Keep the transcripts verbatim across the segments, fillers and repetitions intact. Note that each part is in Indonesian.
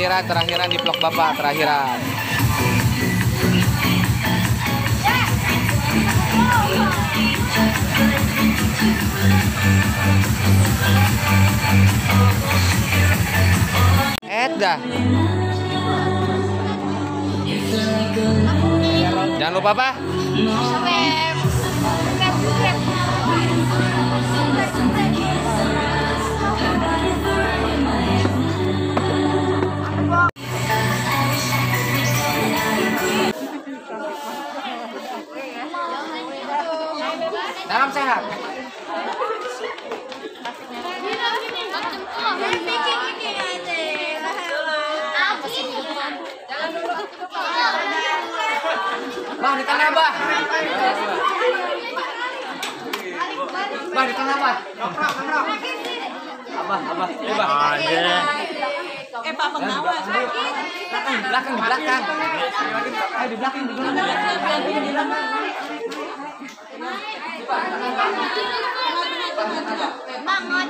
terakhiran, terakhiran di vlog Bapak, terakhiran. Eda. Jangan lupa apa? Dalam sehat. Bah, di tengah, Bah. Bah, di tengah, Bah. Abah, Abah, eh, Bah. Eh, Pak pengawas. Belakang, belakang, di belakang. Ayo di belakang, di belakang. Banget.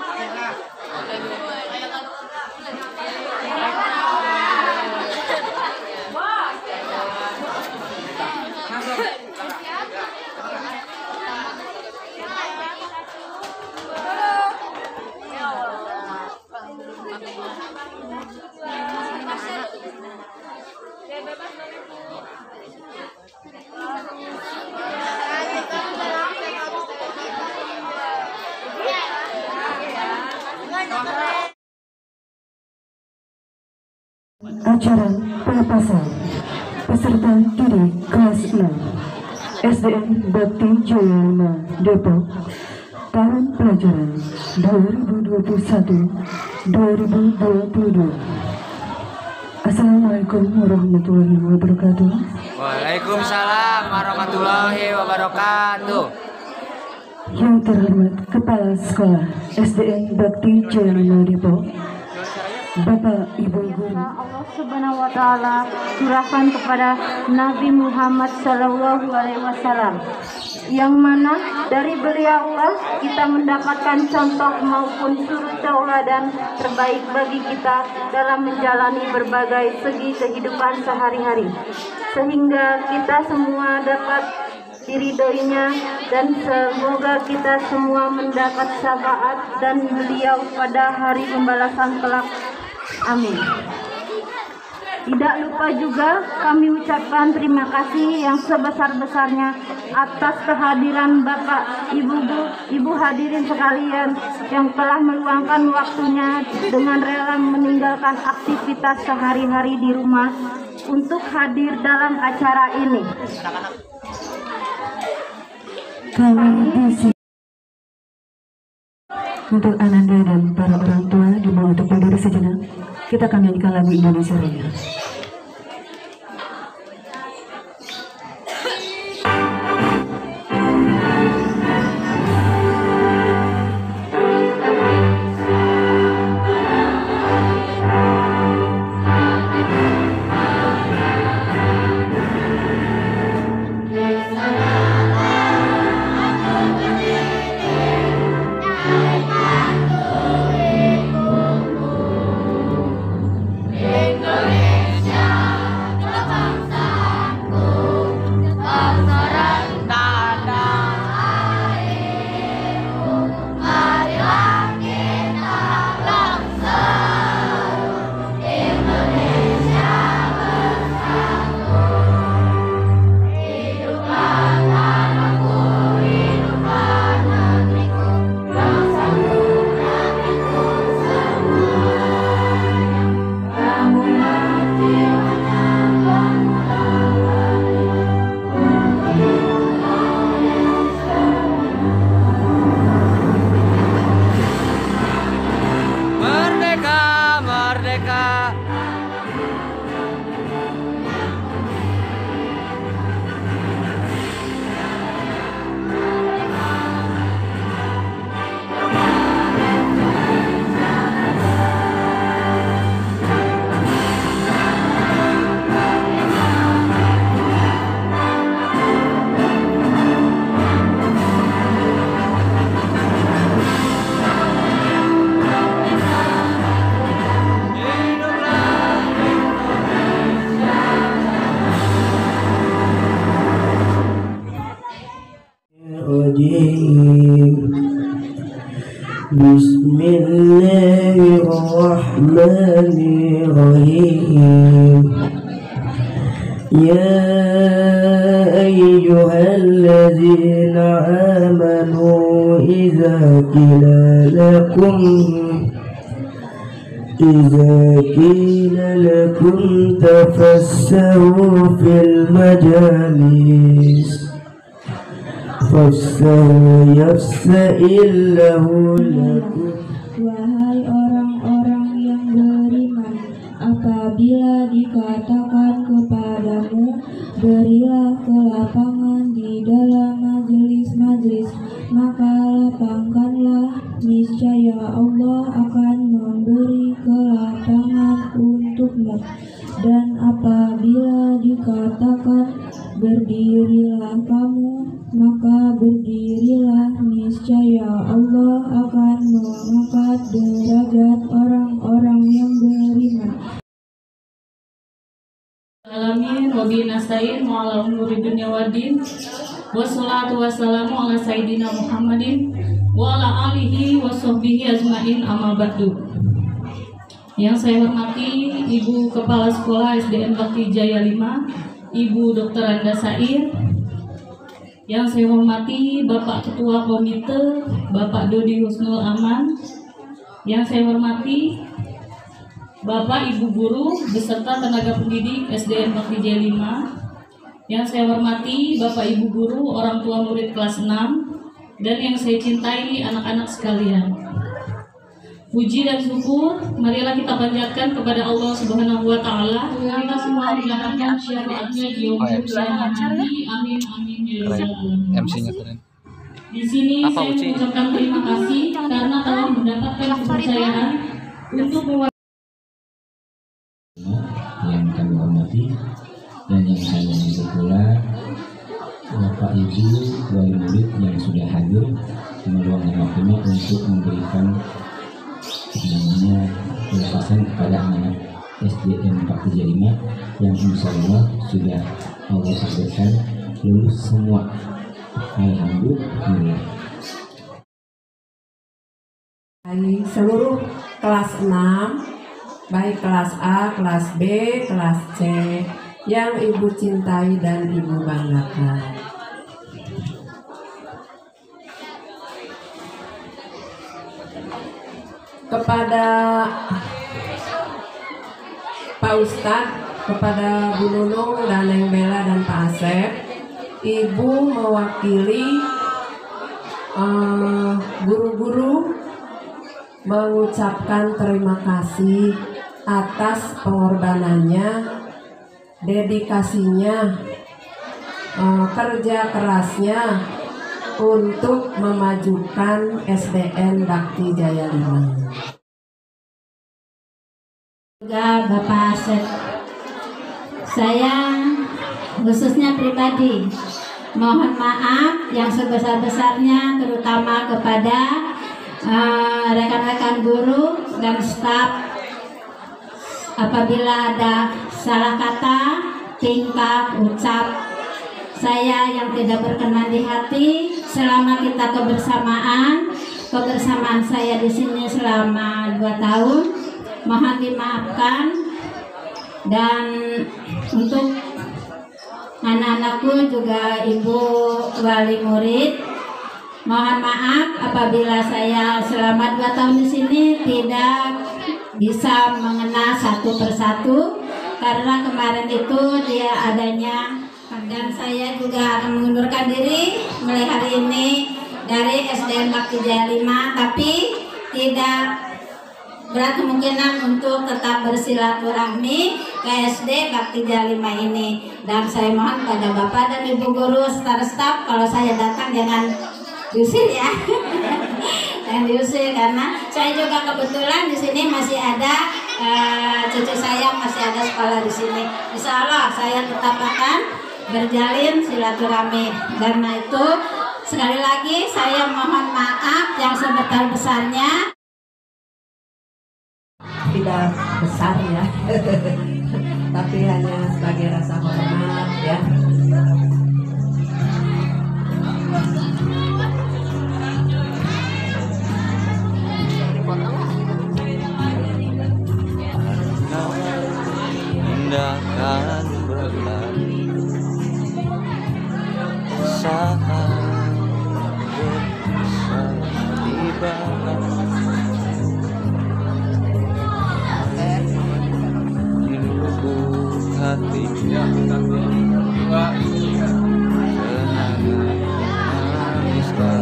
Acara pelepasan peserta didik kelas enam S D N Bakti Jaya lima Depok tahun pelajaran dua ribu dua puluh satu dua ribu dua puluh dua. Assalamualaikum warahmatullahi wabarakatuh. Waalaikumsalam warahmatullahi wabarakatuh. Yang terhormat Kepala Sekolah S D N Bakti Jaya lima Depok, Bapak Ibu Guru. Allah Subhanahu wa taala curahkan kepada Nabi Muhammad sallallahu alaihi wasallam, yang mana dari beliaulah kita mendapatkan contoh maupun suri tauladan terbaik bagi kita dalam menjalani berbagai segi kehidupan sehari-hari, sehingga kita semua dapat diridhoinya, dan semoga kita semua mendapat syafaat dan beliau pada hari pembalasan kelak. Amin. Tidak lupa juga kami ucapkan terima kasih yang sebesar-besarnya atas kehadiran Bapak, Ibu, Ibu hadirin sekalian yang telah meluangkan waktunya dengan rela meninggalkan aktivitas sehari-hari di rumah untuk hadir dalam acara ini. Kami di sini untuk Ananda dan para orang tua diminta untuk berdiri sejenak. Kita akan nyanyikan lagu Indonesia Raya. Indonesia. Bismillahirrahmanirrahim. Ya ayyuhalladzina amanu idza qila lakum idza qila lakum tafassahu fil majalis fafsahu yafsa'illahu lakum. Wahai orang-orang yang beriman, apabila dikatakan kepadamu, berilah kelapangan di dalam majelis-majelis, maka lapangkanlah, niscaya Allah akan memberi kelapangan untukmu. Dan apabila dikatakan berdirilah kamu, maka berdirilah, niscaya Allah akan mengangkat derajat orang-orang yang beriman. Alamin wa bihi nasta'in wa ala umuri dunya waddin. Wassalatu wassalamu ala sayyidina Muhammadin wa ala alihi wa sahbihi ajmain, amma ba'du. Yang saya hormati Ibu Kepala Sekolah S D N Bakti Jaya lima, Ibu Doktor Anda Sair. Yang saya hormati Bapak Ketua Komite, Bapak Dodi Husnul Aman. Yang saya hormati Bapak Ibu Guru beserta tenaga pendidik S D N Bakti Jaya lima. Yang saya hormati Bapak Ibu Guru, orang tua murid kelas enam, dan yang saya cintai anak-anak sekalian. Puji dan syukur marilah kita panjatkan kepada Allah Subhanahu wa taala. Kita semua menjalankan syariatnya di umur kiamat nanti. Amin amin ya rabbal alamin. M C-nya keren. Di sini Apa, saya Uci? mengucapkan terima kasih karena telah mendapatkan kepercayaan untuk mewakili yang kami hormati dan yang saya hormati pula Bapak Ibu wali murid yang sudah hadir meluangkan waktunya untuk memberikan namanya pelepasan kepada anak S D N Bakti Jaya lima yang insya Allah sudah Allah takdirkan lulus semua. Alhamdulillah. Seluruh kelas enam, baik kelas A, kelas B, kelas C, yang Ibu cintai dan Ibu banggakan. Kepada Pak Ustadz, kepada Bu Nunung dan Neng Bella dan Pak Asep, Ibu mewakili uh, guru-guru mengucapkan terima kasih atas pengorbanannya, dedikasinya, uh, kerja kerasnya untuk memajukan S D N Bakti Jaya lima. Juga Bapak Asep, saya khususnya pribadi mohon maaf yang sebesar-besarnya terutama kepada uh, rekan-rekan guru dan staf apabila ada salah kata, tingkah, ucap saya yang tidak berkenan di hati. Selama kita kebersamaan, kebersamaan saya di sini selama dua tahun, mohon dimaafkan. Dan untuk anak-anakku juga Ibu wali murid, mohon maaf apabila saya selama dua tahun di sini tidak bisa mengenal satu persatu, karena kemarin itu dia adanya. Dan saya juga akan mengundurkan diri mulai hari ini dari S D N Bakti Jaya lima, tapi tidak berat kemungkinan untuk tetap bersilaturahmi ke S D Bakti Jaya lima ini. Dan saya mohon pada Bapak dan Ibu guru serta staf, kalau saya datang jangan diusir ya. Jangan diusir, karena saya juga kebetulan di sini masih ada uh, cucu saya masih ada sekolah di sini. Insya Allah saya tetap akan berjalin silaturahmi. Karena itu sekali lagi saya mohon maaf yang sebesar-besarnya. Tidak besar ya, tapi hanya sebagai rasa hormat ya. hati nangis tak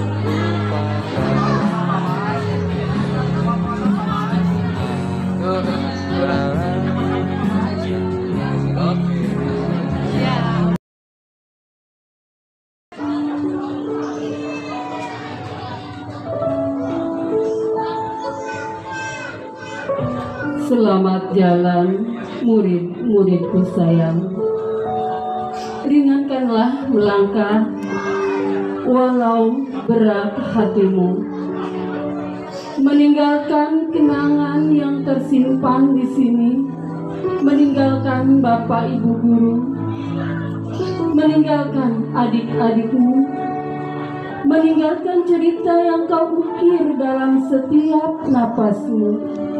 Selamat jalan murid-muridku sayang. Ringankanlah melangkah walau berat hatimu. Meninggalkan kenangan yang tersimpan di sini. Meninggalkan bapak ibu guru. Meninggalkan adik-adikmu. Meninggalkan cerita yang kau ukir dalam setiap napasmu.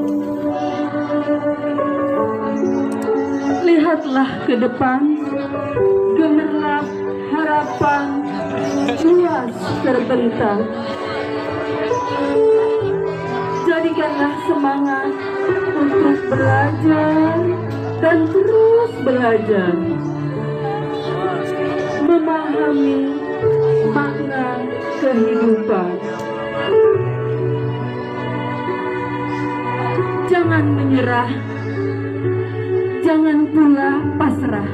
Lihatlah ke depan, gemerlap harapan luas terbentang. Jadikanlah semangat untuk belajar dan terus belajar, memahami makna kehidupan. Jangan menyerah, jangan pula pasrah,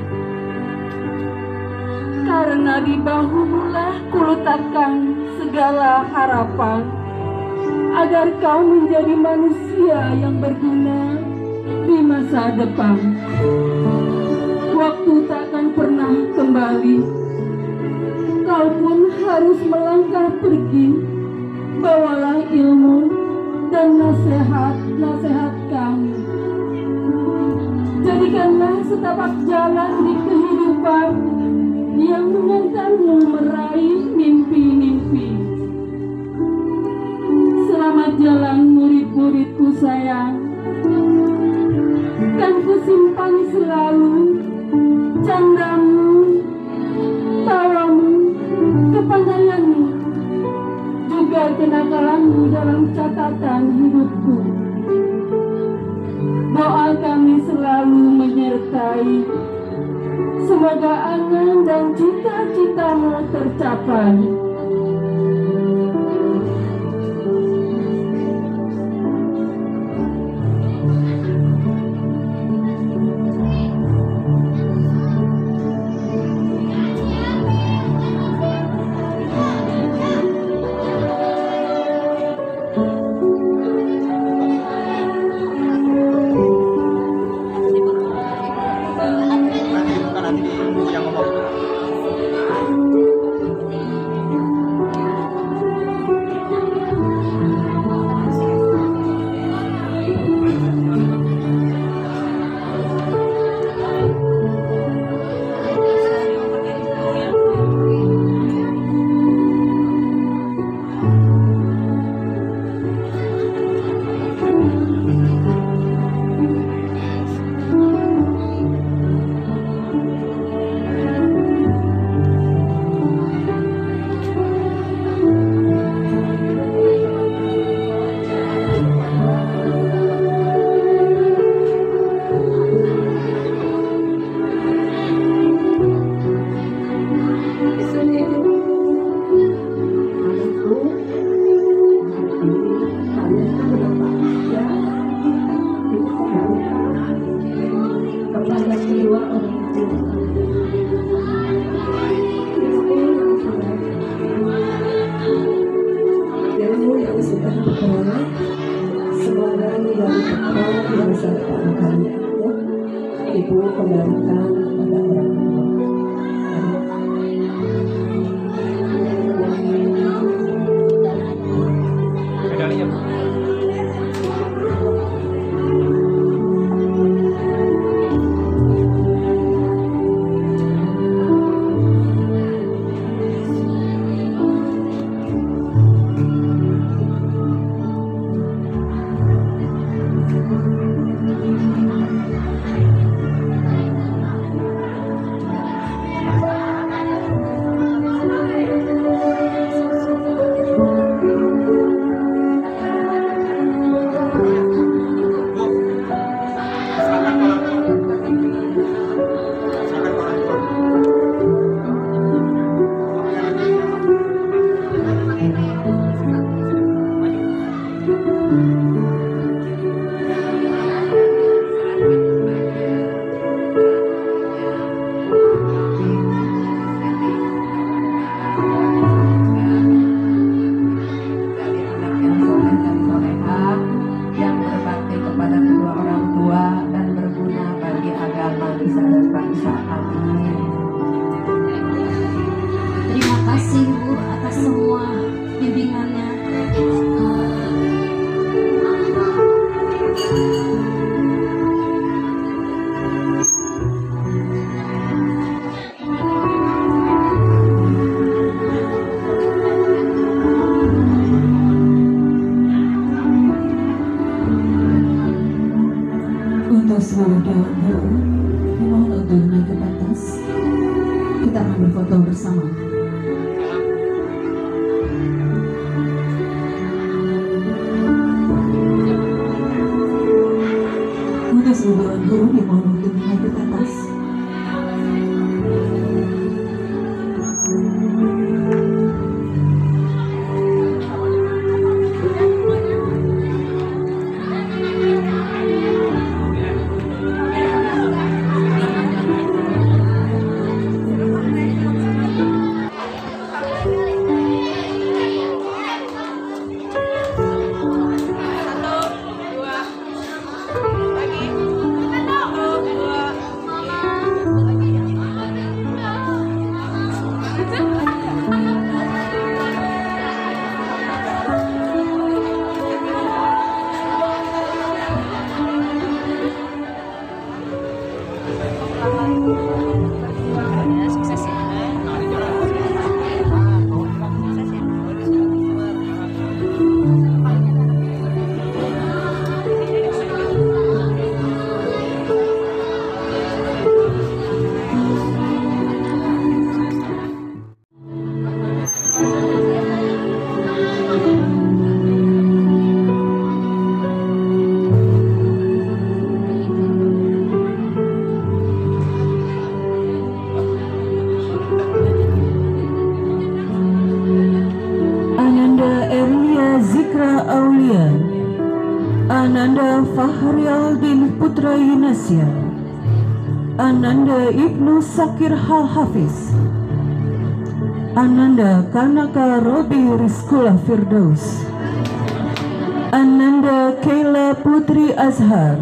karena di bahulah kuletakkan segala harapan, agar kau menjadi manusia yang berguna di masa depan. Waktu takkan pernah kembali, kau pun harus melangkah pergi. Bawalah ilmu dan nasihat-nasihat kami. Jadikanlah setapak jalan di kehidupan yang mengantarmu meraih mimpi-mimpi. Selamat jalan murid-muridku sayang. Kan ku simpan selalu candamu, tawamu, kepandaianmu, juga kenakalanmu dalam catatan hidupku. Doa kami selalu menyertai. Semoga angan dan cita-citamu tercapai. Ibu kembalikan kepada orang tua. Medalinya, Bu. seluruh dewan guru dimohon untuk naik ke atas. Kita akan berfoto bersama. Untuk seluruh dewan guru dimohon untuk naik ke atas. Ananda Fahrialdin Putra Yunasya, Ananda Ibnu Sakir Hal Hafiz, Ananda Kanaka Robi Rizkula Firdaus, Ananda Kaila Putri Azhar,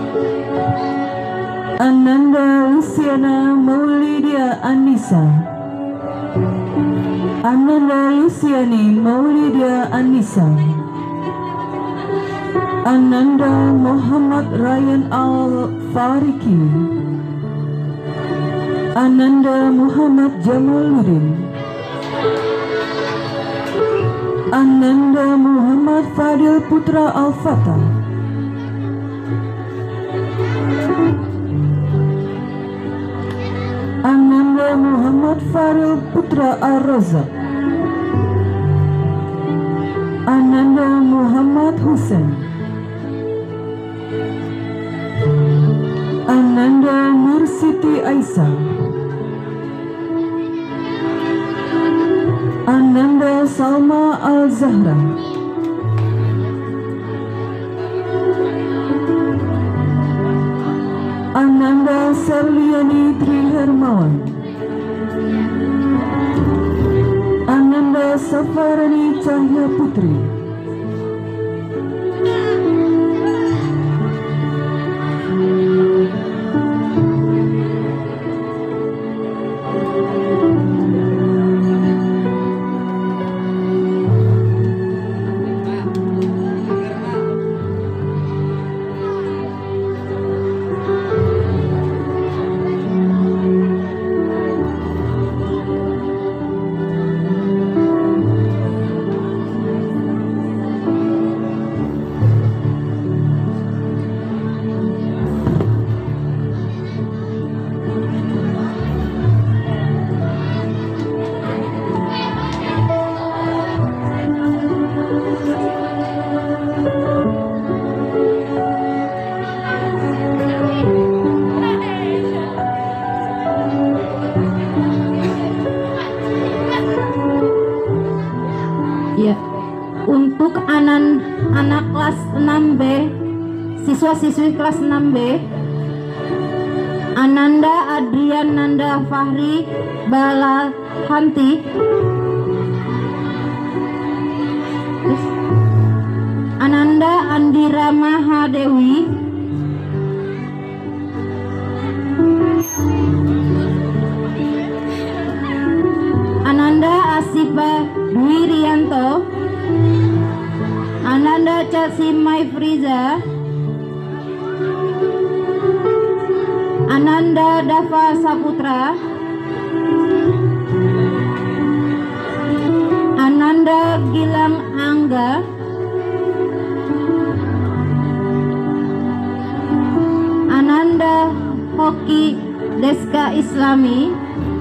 Ananda Luciana Maulidia Anissa, Ananda Luciani Maulidia Anissa, Ananda Muhammad Ryan Al-Fariki, Ananda Muhammad Jamaluddin, Ananda Muhammad Fadil Putra Al-Fatah, Ananda Muhammad Faril Putra Ar-Razak, Ananda Muhammad Hussein, Ananda Nur Siti Aisyah, Ananda Salma Al-Zahra, Ananda Serliani Tri Hermawan, Ananda Safarani Cahya Putri, Ya, untuk anak anak kelas enam B, siswa-siswi kelas enam B, Ananda Adrian Nanda Fahri Balahanti, Ananda Andira Mahadewi, Ananda Asifa Dwi Rianto, Ananda Chelsea Maifriza, Ananda Dava Saputra, Ananda Gilang Angga, Ananda Oki Deska Islami,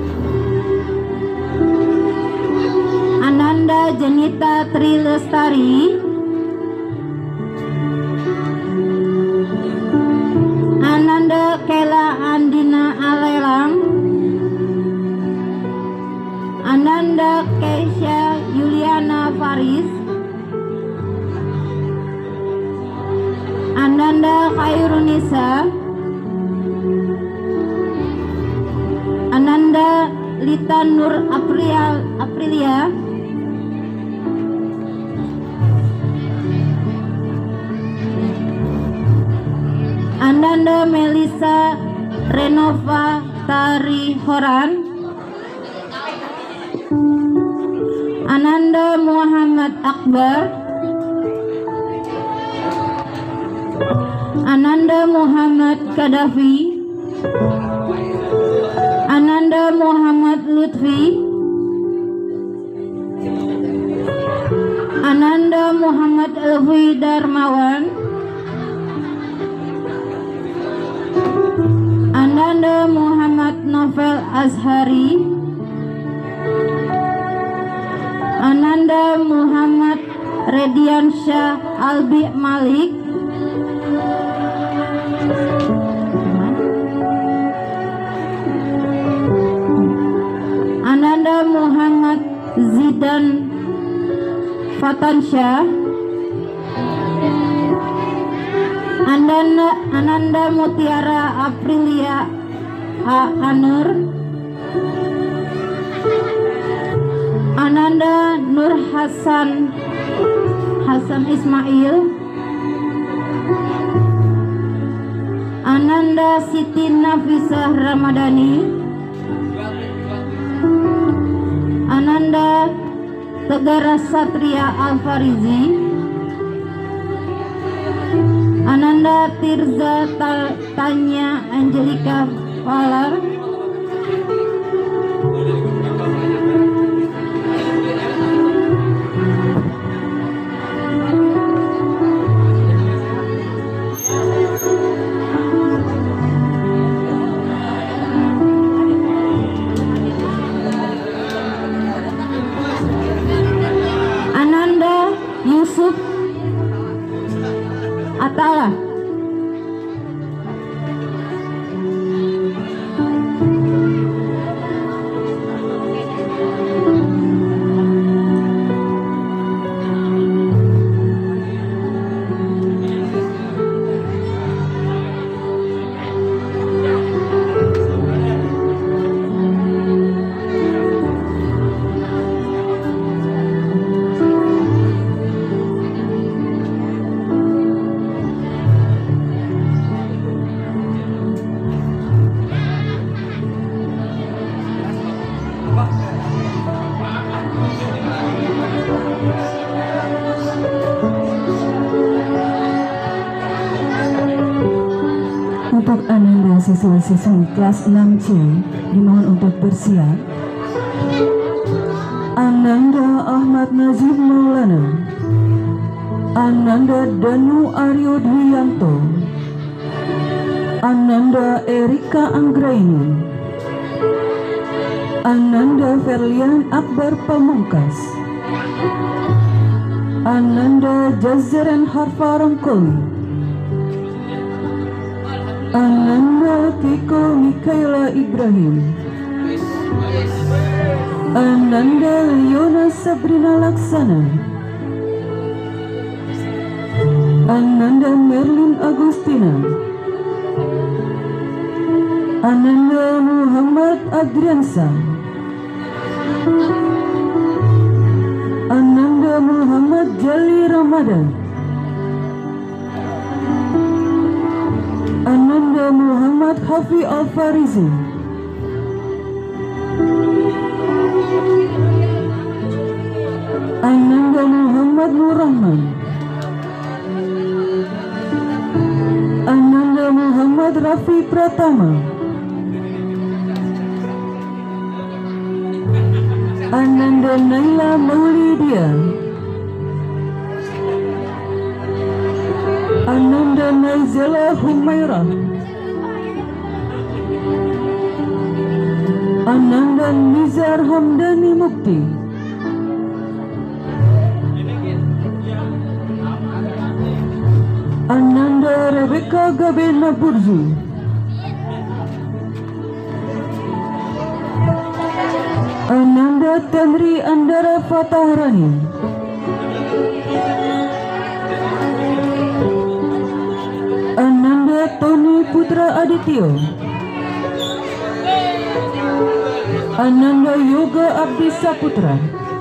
Ananda Jenita Tri Lestari, Ananda Kela Andina Alelang, Ananda Keisha Yuliana Faris, Ananda Khairunisa, Ananda Lita Nur Aprilia, Aprilia, Ananda Melisa Renova Tari Horan, Ananda Muhammad Akbar, Ananda Muhammad Kadafi, Ananda Muhammad Lutfi, Ananda Muhammad Elvi Darmawan, Ananda Muhammad Novel Azhari, Ananda Muhammad Rediansyah Albi Malik, Ananda Muhammad Zidan Fatansyah, Ananda, Ananda Mutiara Aprilia A. Anur, Ananda Nur Hasan Hasan Ismail, Ananda Siti Nafisah Ramadhani, Ananda Tegara Satria Alfarizi, Ananda Tirza Tanya Angelika Valar, Ananda Yusuf Atala, Untuk Ananda siswa-siswi kelas enam C dimohon untuk bersiap. Ananda Ahmad Najib Maulana, Ananda Danu Aryo Dwianto, Ananda Erika Anggraini, Ananda Ferlian Akbar Pamungkas, Ananda Jazaren Harfa Rangkoli, Ananda Kiko Mikaela Ibrahim, Ananda Leona Sabrina Laksana, Ananda Merlin Agustina, Ananda Muhammad Adriansa, Ananda Muhammad Jali Ramadan, Ananda Muhammad Hafi Al-Farizi, Ananda Muhammad Nur Rahman, Ananda Muhammad Rafi Pratama, Ananda Naila Maulidia, Ananda Naizela Humaira, Ananda Nizar Hamdani Mukti, Ananda Rebecca Gabena Burju, Ananda Tanri Andara Fatahrani, Ananda Tony Putra Adityo, Ananda Yoga Abdi Saputra,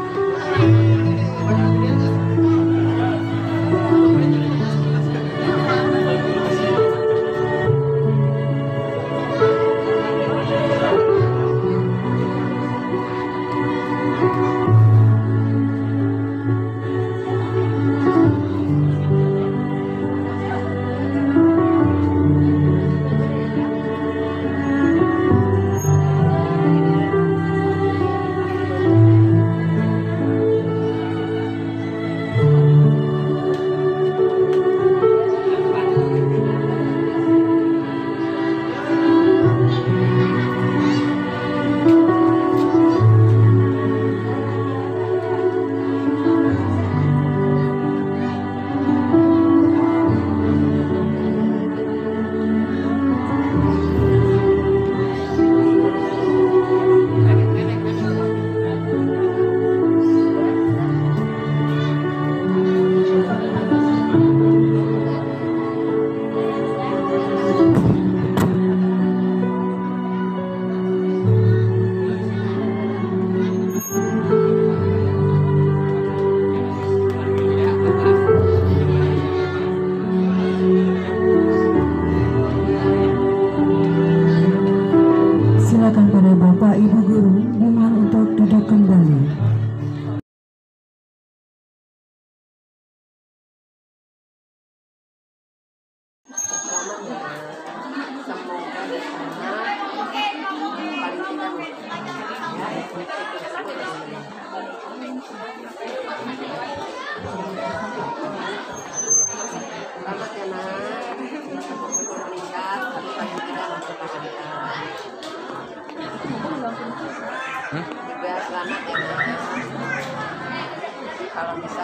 Kalau bisa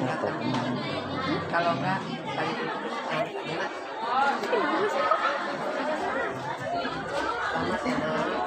kalau enggak kali selamat ya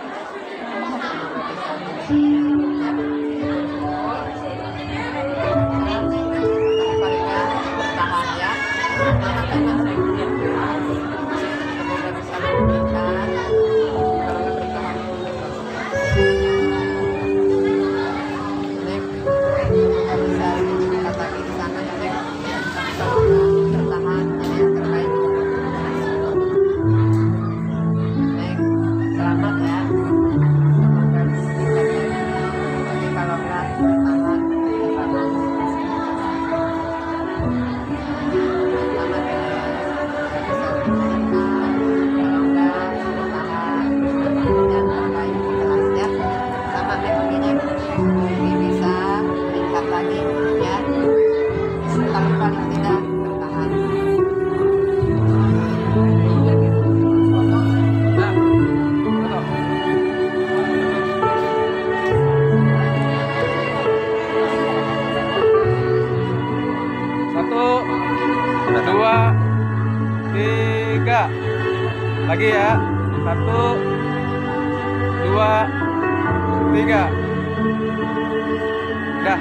dua, tiga, lagi ya, satu, dua, tiga, dah.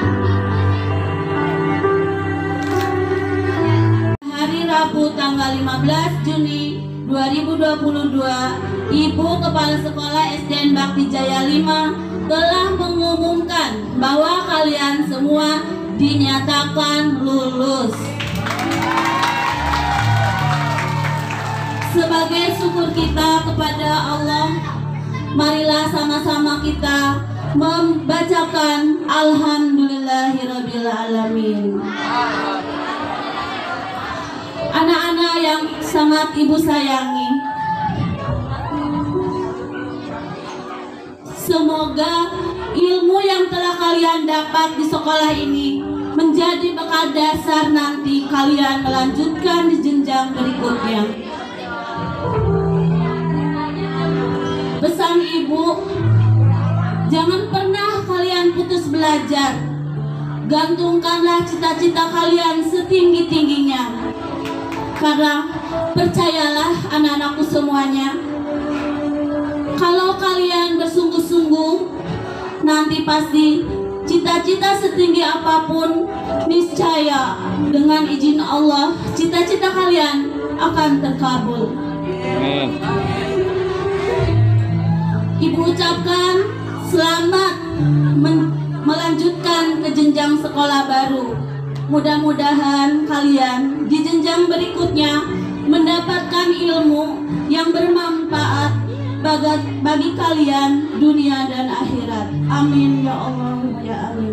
Hari Rabu tanggal lima belas Juni dua ribu dua puluh dua, Ibu Kepala Sekolah S D N Bakti Jaya lima telah mengumumkan bahwa kalian semua dinyatakan lulus. Sebagai syukur kita kepada Allah, marilah sama-sama kita membacakan Alhamdulillahirabbil alamin. Anak-anak yang sangat Ibu sayangi, semoga ilmu yang telah kalian dapat di sekolah ini menjadi bekal dasar nanti kalian melanjutkan di jenjang berikutnya. Pesan Ibu Jangan pernah kalian putus belajar. Gantungkanlah cita-cita kalian setinggi-tingginya. Karena percayalah anak-anakku semuanya, kalau kalian bersungguh-sungguh, nanti pasti cita-cita setinggi apapun, niscaya dengan izin Allah, cita-cita kalian akan terkabul. Amin. Ibu ucapkan selamat men- melanjutkan ke jenjang sekolah baru. Mudah-mudahan kalian di jenjang berikutnya mendapatkan ilmu yang bermanfaat bagi, bagi kalian dunia dan akhirat. Amin ya Allah ya amin.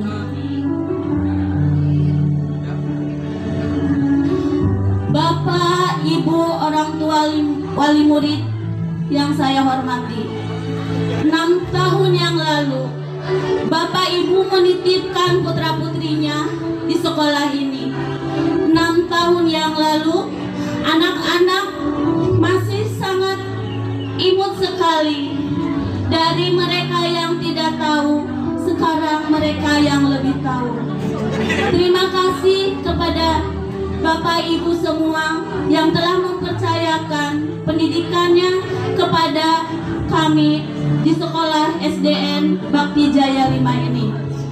Bapak, Ibu, orang tua wali murid yang saya hormati, enam tahun yang lalu Bapak Ibu menitipkan putra putrinya di sekolah ini. Enam tahun yang lalu anak-anak masih sangat imut sekali. Dari mereka yang tidak tahu, sekarang mereka yang lebih tahu. Terima kasih kepada Bapak Ibu semua yang telah mempercayakan pendidikannya kepada kami di sekolah S D N Bakti Jaya lima ini.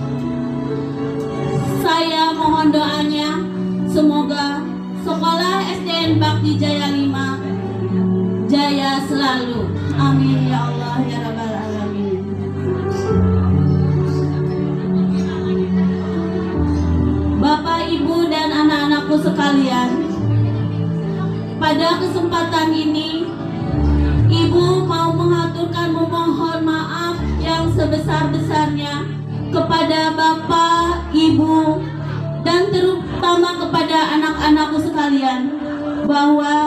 Saya mohon doanya, semoga sekolah S D N Bakti Jaya lima jaya selalu. Amin ya Allah ya Rabbal Alamin. Bapak, Ibu, dan anak-anakku sekalian, pada kesempatan ini Ibu mau mengaturkan memohon maaf yang sebesar-besarnya kepada Bapak, Ibu, dan terutama kepada anak-anakku sekalian, bahwa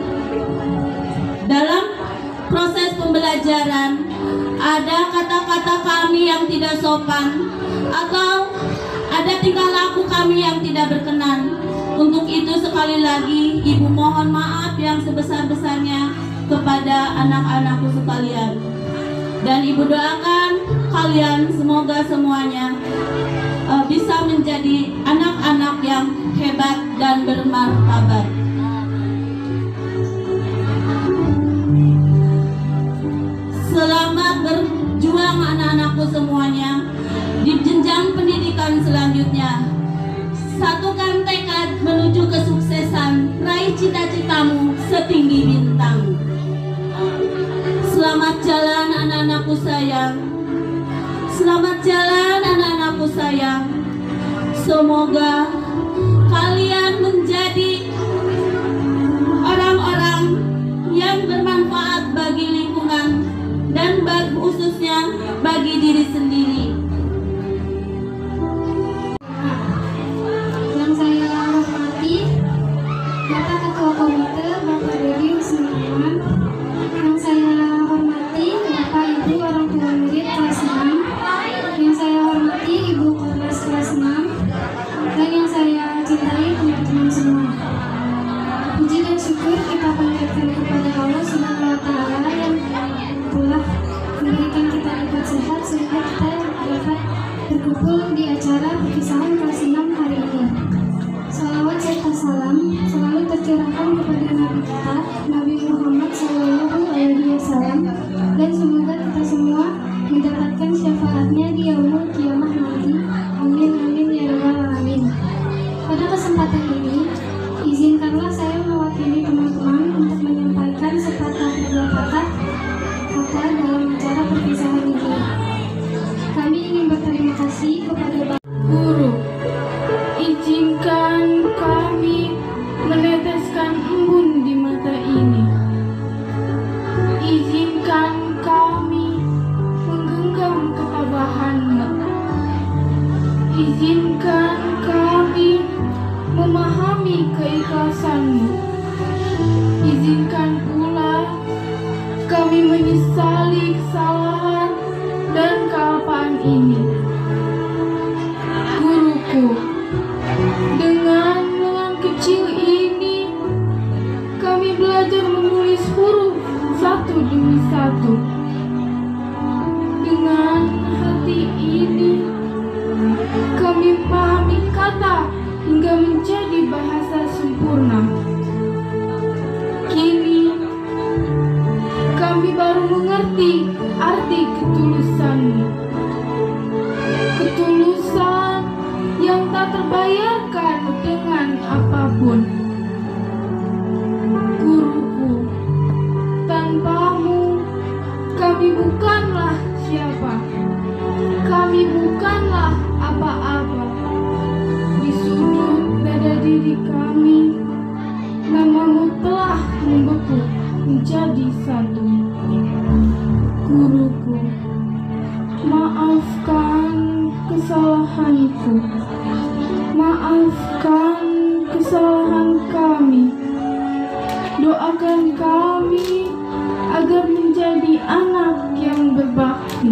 dalam proses pembelajaran ada kata-kata kami yang tidak sopan atau ada tingkah laku kami yang tidak berkenan. Untuk itu sekali lagi Ibu mohon maaf yang sebesar-besarnya kepada anak-anakku sekalian. Dan Ibu doakan kalian semoga semuanya uh, bisa menjadi anak-anak yang hebat dan bermartabat. Selamat berjuang anak-anakku semuanya di jenjang pendidikan selanjutnya. Satukan tekad menuju kesuksesan, raih cita-citamu setinggi bintang. Selamat jalan anak-anakku sayang. Selamat jalan anak-anakku sayang. Semoga kalian menjadi orang-orang yang bermanfaat bagi lingkungan dan bagi, khususnya bagi diri sendiri. Yang saya hormati Bapak Ketua Komite Bapak Dodi Husniawan, yang saya hormati Bapak Ibu orang tua murid kelas enam, yang saya hormati Ibu Kordas kelas enam, dan yang saya cintai teman-teman semua. Puji dan syukur kita panjatkan kepada Allah Subhanahu wa Ta'ala yang telah memberikan kita nikmat sehat sehingga kita dapat berkumpul di acara perpisahan kelas enam hari ini. Salawat serta salam selalu tercurahkan kepada Nabi kita, Nabi Muhammad Sallallahu Alaihi Wasallam, dan semoga kita semua mendapatkan syafaatnya di yaumul kiamah nanti. Amin amin ya rabbal alamin. Pada kesempatan ini, izinkanlah saya mewakili teman-teman untuk menyampaikan sepatah dua patah kata dalam acara perpisahan ini. Kami ingin berterima kasih kepada Bapak Guru. Izinkan kami meneteskan embun di mata ini. Izinkan kami menggenggam ketabahanmu. Izinkan kami memahami keikhlasanmu. Izinkan pula kami menyesali kesalahan dan kealpaan ini. Guruku, dengan lengan kecil ini kami belajar menulis huruf satu demi satu. Dengan sempurna. Kini kami baru mengerti arti ketulusanmu. Ketulusan yang tak terbayarkan dengan apapun. Guruku, tanpamu kami bukanlah siapa. Kami bukanlah apa-apa. Di sudut dada diri kami, namamu telah membeku menjadi satu. Guruku, maafkan kesalahanku. Maafkan kesalahan kami. Doakan kami agar menjadi anak yang berbakti.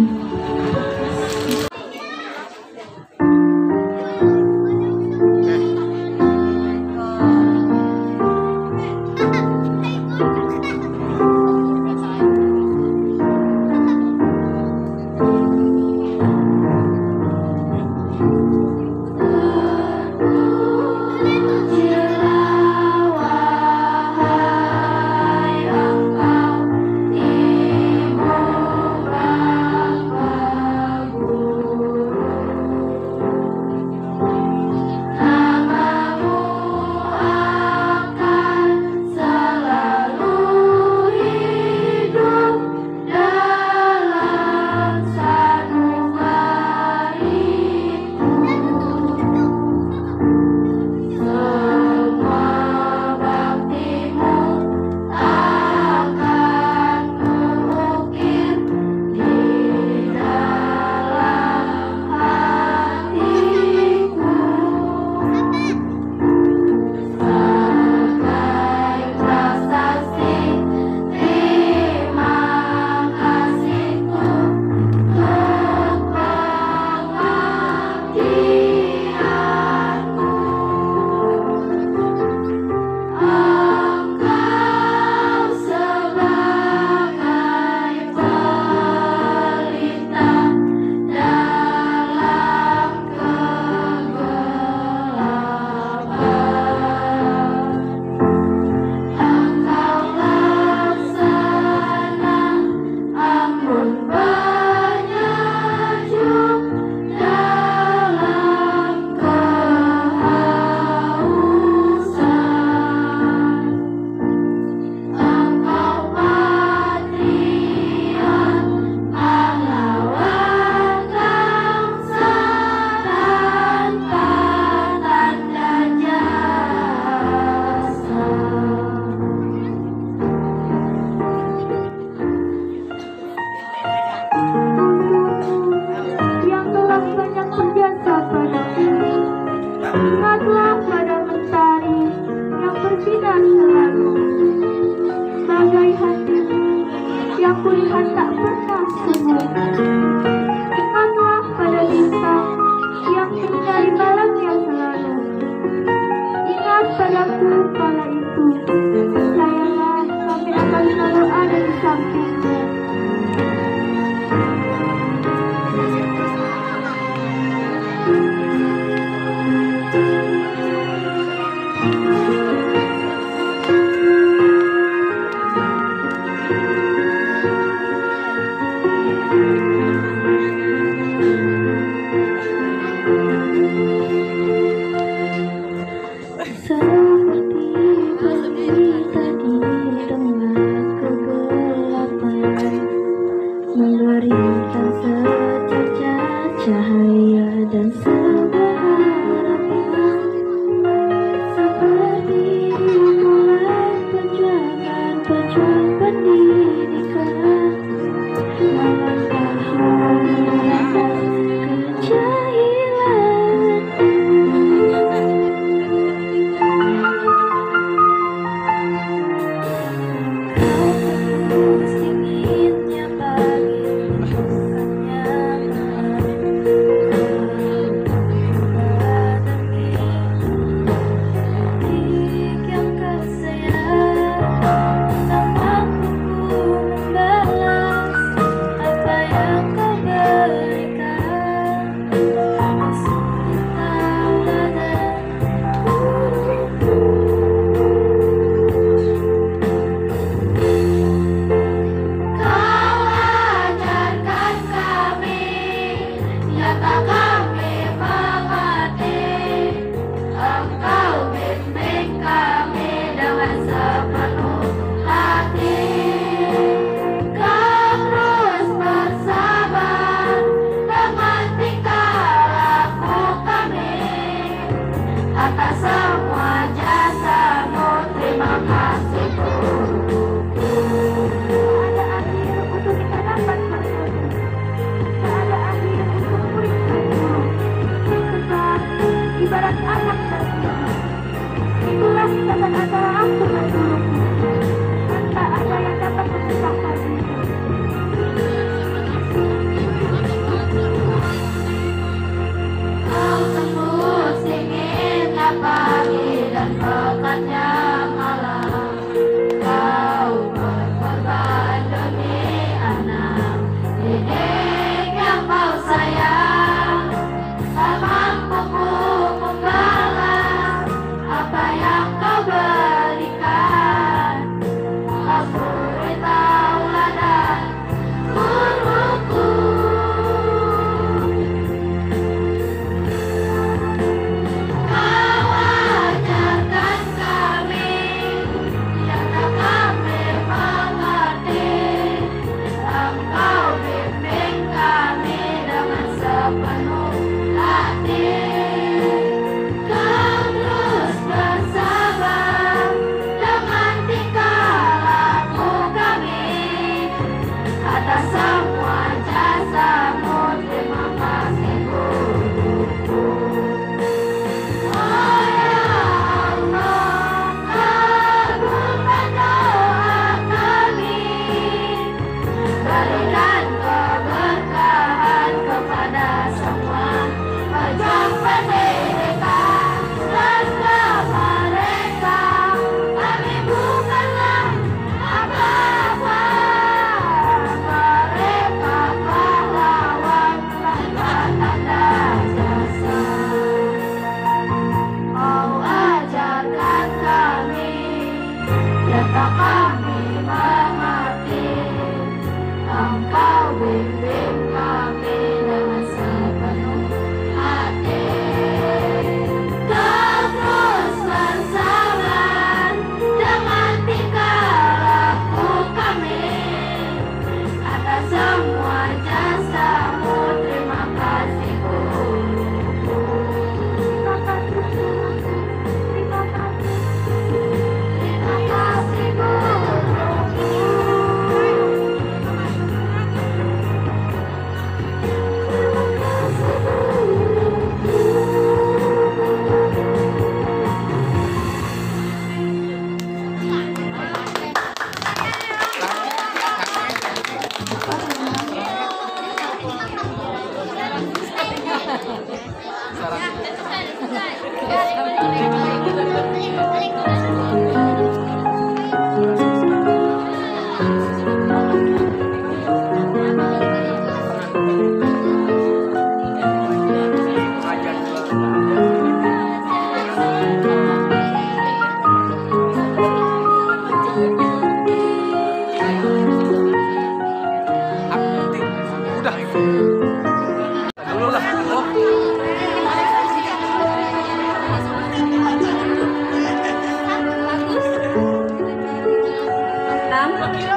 Seperti berita di tengah kegelapan.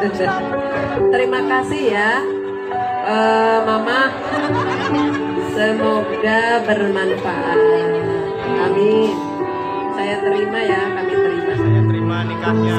Terima kasih ya, uh, Mama. Semoga bermanfaat. Amin. Saya terima ya, kami terima. Saya terima nikahnya.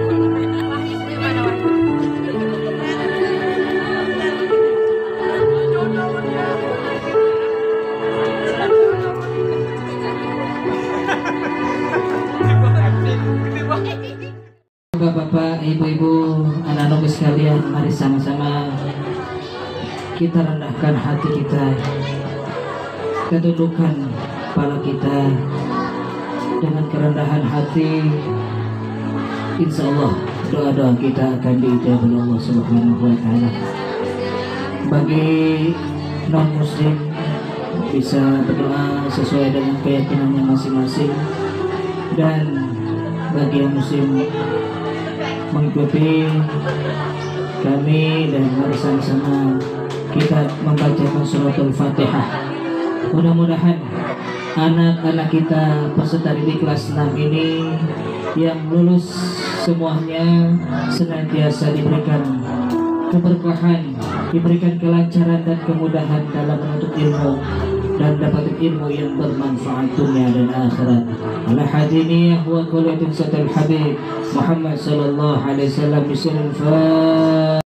Bapak-bapak, ibu-ibu, anak-anak sekalian, mari sama-sama kita rendahkan hati kita, kita tundukkan kepala kita dengan kerendahan hati. Insya Allah doa-doa kita akan diijabah oleh Allah Subhanahu Wa Taala. Bagi non Muslim bisa berdoa sesuai dengan keyakinannya masing-masing, dan bagi yang Muslim mengikuti kami, dan mari sama-sama kita membacakan suratul Fatihah. Mudah-mudahan anak-anak kita peserta didik kelas enam ini yang lulus semuanya senantiasa diberikan keberkahan, diberikan kelancaran dan kemudahan dalam menuntut ilmu dan dapat ilmu yang bermanfaat dunia dan akhirat. Ala hadiniyah wa qulatin satal habib Muhammad sallallahu alaihi wasallam bisul fa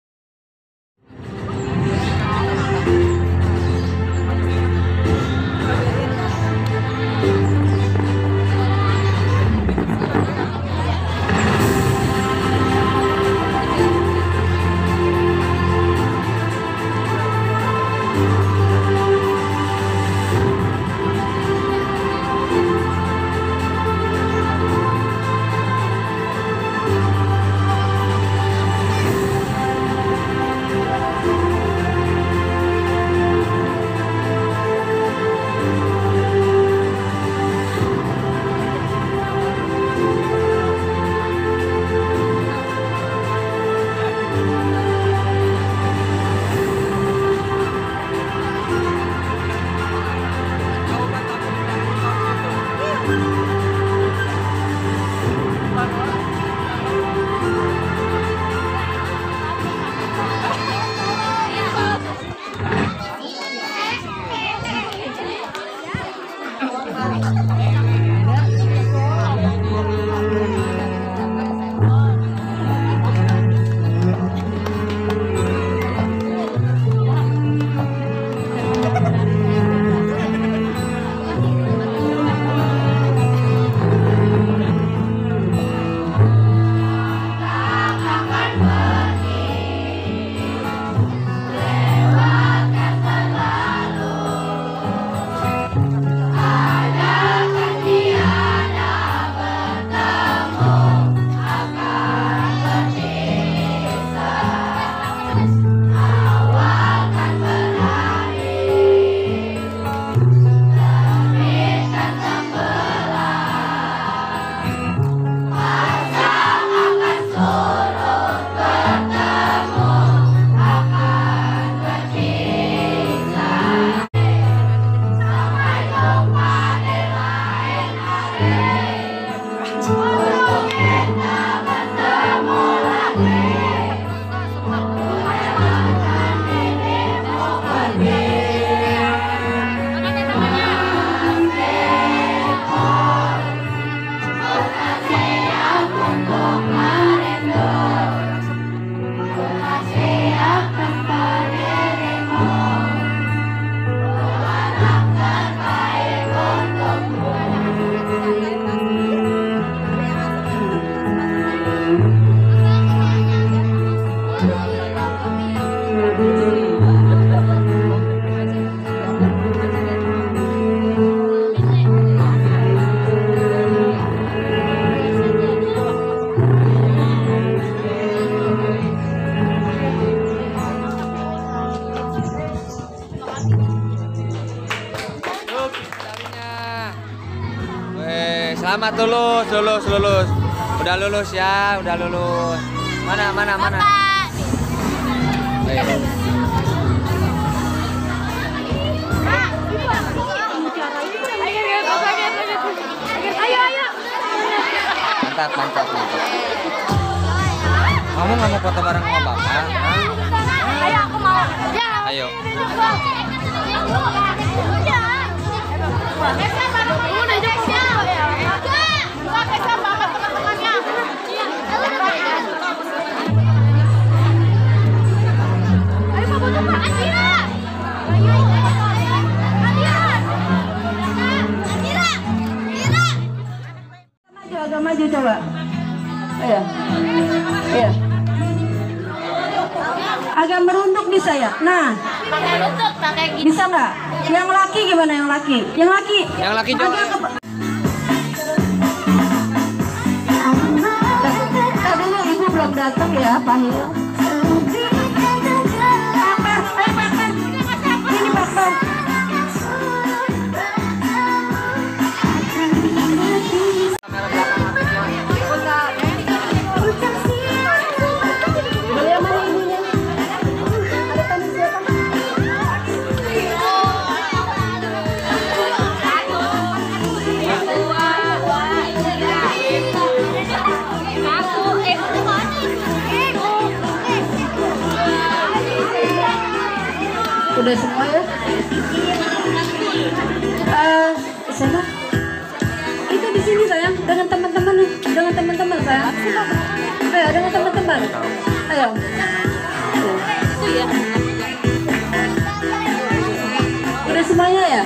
Selamat lulus, lulus, lulus. Udah lulus ya, udah lulus. Mana, mana, mana? Baik. Mantap, mantap, mantap. Kamu nggak mau foto bareng sama bapak? Ayo aku mau. Ya. Ayo. Agak maju coba. Iya. Iya. Agak merunduk bisa ya. Nah. Merunduk pakai gini. Bisa nggak? Yang laki gimana yang laki? Yang laki. Yang laki coba. Agak ke... Nah, dulu ibu belum datang ya, Pak Hil. Ini Pak Bang. Udah semua ya? Uh, siapa? Itu di sini sayang, dengan teman-teman, dengan teman-teman sayang. Ayo, dengan teman-teman. Ayo. Itu ya. Udah semuanya ya?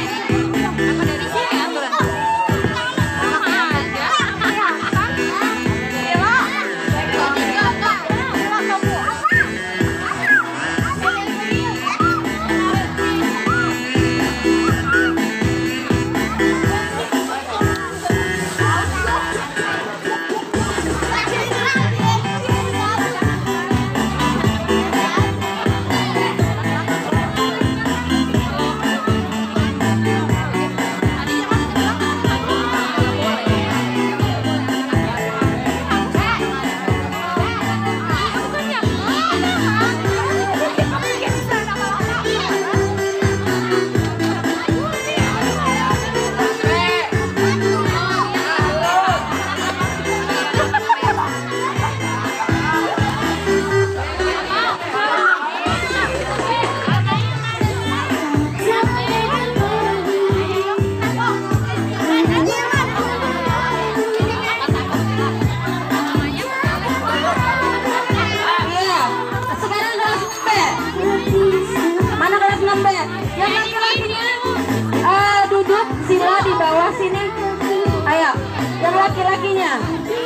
Laki-lakinya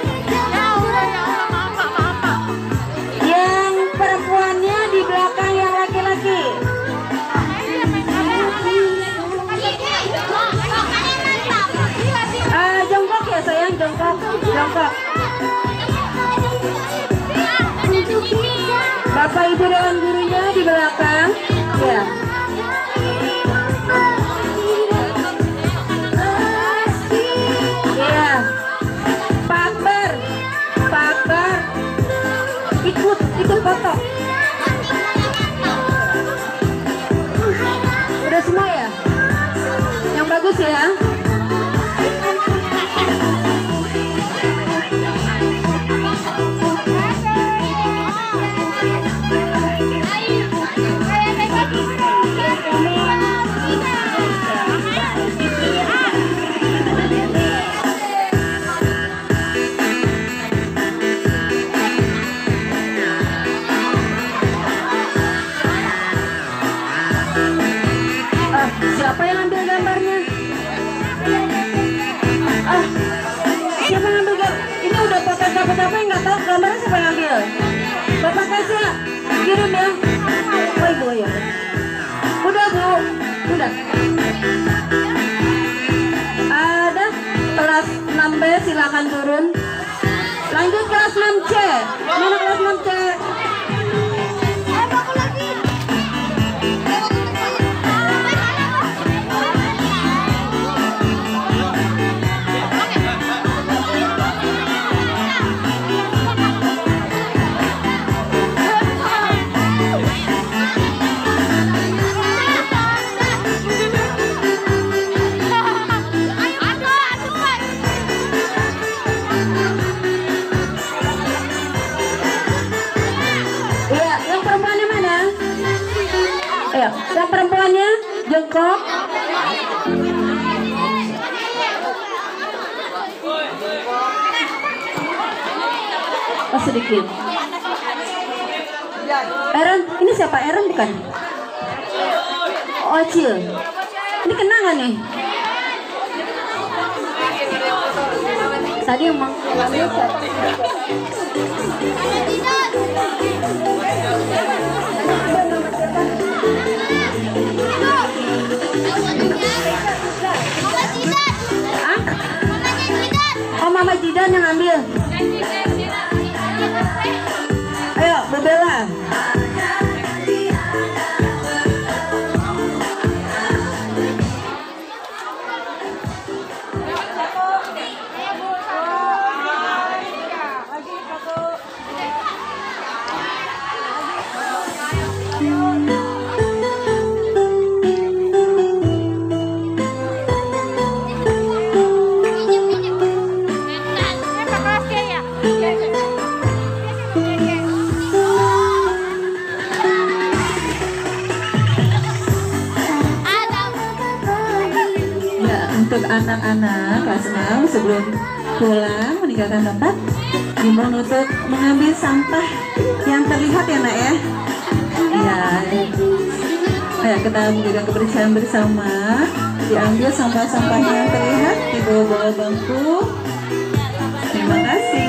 yang perempuannya di belakang yang laki-laki. Uh, jongkok ya sayang, jongkok, jongkok. Bapak ibu dengan gurunya di belakang, ya. Ikut, ikut foto. Udah semua ya? Yang bagus ya? Siapa yang ambil gambarnya? Ah, siapa yang ambil gambar? Ini udah pakai apa-apa yang nggak tahu gambarnya siapa yang ambil? Bapak kasih ya, kirim ya. Oh ibu ya. Udah bu, udah. Ada kelas enam B silakan turun. Lanjut kelas enam C. Mana kelas enam C? Oh, sedikit. Aaron, ini siapa? Aaron bukan? Oh, Acil. Ini kenangan nih. Tadi emang Oh, Mama Jidan yang ambil. Ayo, Bebela. Untuk anak-anak kelas enam sebelum pulang meninggalkan tempat dimonong untuk mengambil sampah yang terlihat ya nak ya. Ya, ayo kita menjaga kebersihan bersama. Diambil sampah-sampah yang terlihat di bawah-bawah bangku. Terima kasih.